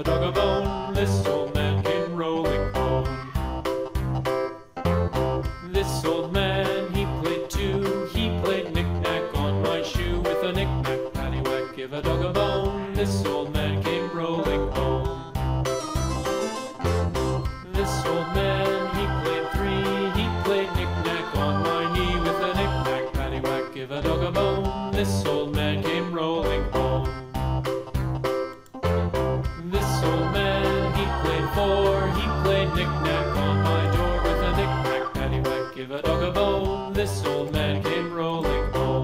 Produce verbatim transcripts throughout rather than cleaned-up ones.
a dog a bone. This old man came rolling home. This old man, he played too. He played knick-knack on my shoe. With a knick-knack, paddywhack, give a dog a bone. This old man came rolling home. This old man, he played three. He played knick-knack on my knee. With a knick-knack, paddywhack, give a dog a bone. This old man came rolling home. This old man, he played four. He played knick-knack on my door. With a knick-knack, paddywhack, give a dog a bone. This old man came rolling home.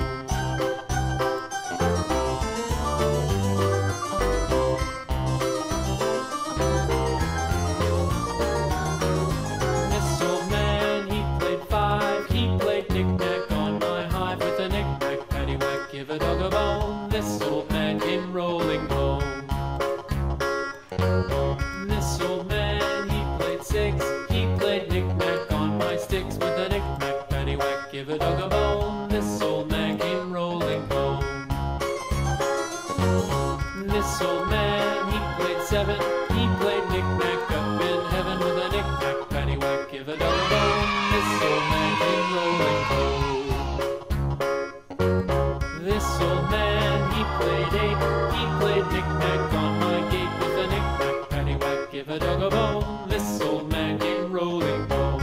This old man, he played five. He played knick-knack on my hive. With a knick-knack, paddywhack, give a dog a bone. This old man came rolling home. This old man, he played six. He played knick-knack on my sticks. With a knick-knack, paddywhack, give a dog a bone. This old man came rolling home. This old man, he played seven. He played knick-knack up in heaven. With a knick-knack, paddywhack, give a dog a bone. This old man came rolling home. This old man, he played eight. He played knick-knack on my gate. With a knick-knack, paddywhack, give a dog a bone. This old man came rolling home.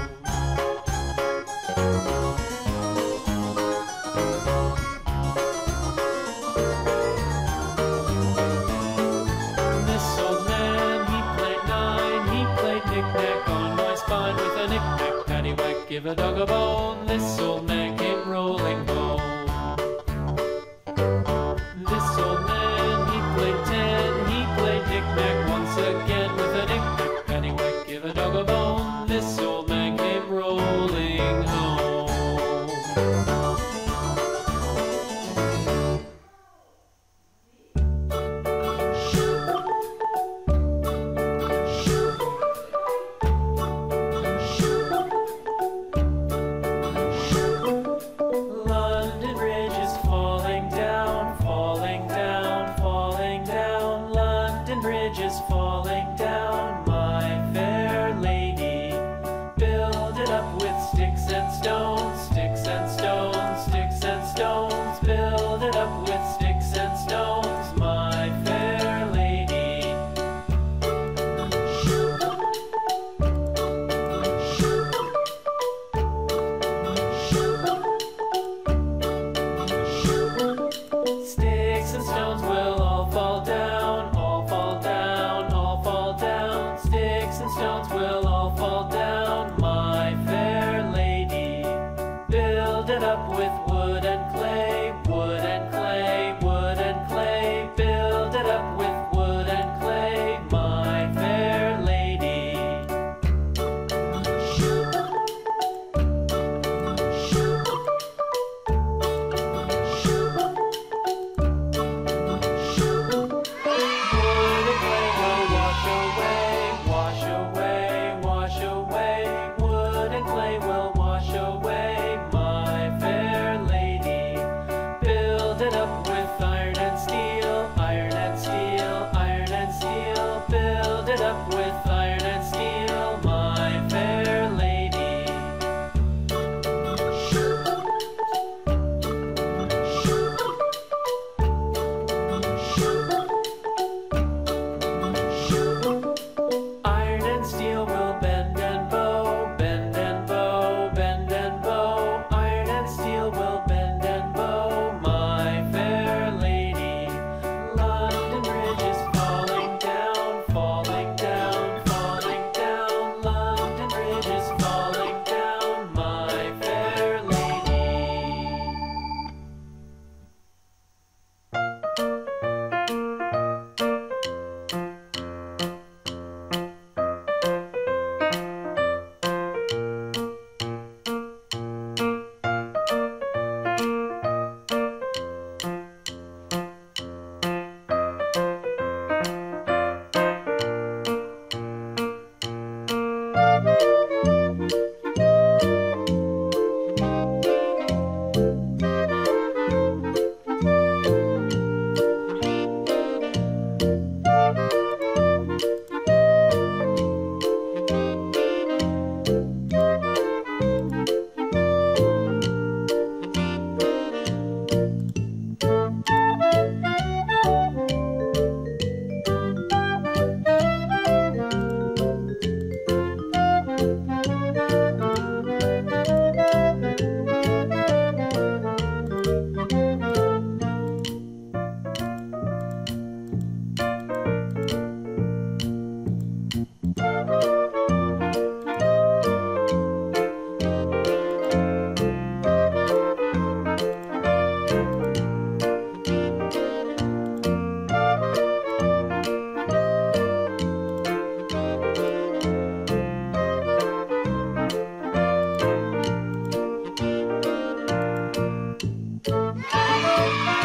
This old man, he played nine. He played knick-knack on my spine. With a knick-knack, paddywhack, give a dog a bone. This old man came rolling home. This old man, he played ten. He played knick-knack once again. With a knick-knack, paddywhack, give a dog a bone. This old man came rolling home. London Bridge is falling down, falling down, falling down. London Bridge is falling down, my fair lady. Thank you.